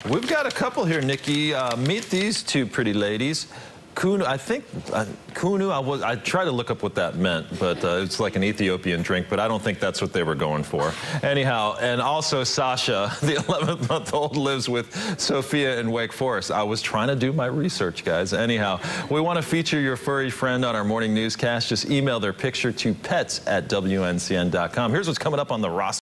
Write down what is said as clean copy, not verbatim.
We've got a couple here, Nikki. Meet these two pretty ladies. Kunu, I think, Kunu, I tried to look up what that meant, but it's like an Ethiopian drink, but I don't think that's what they were going for. Anyhow, and also Sasha, the 11-month-old, lives with Sophia in Wake Forest. I was trying to do my research, guys. Anyhow, we want to feature your furry friend on our morning newscast. Just email their picture to pets@wncn.com. Here's what's coming up on the roster.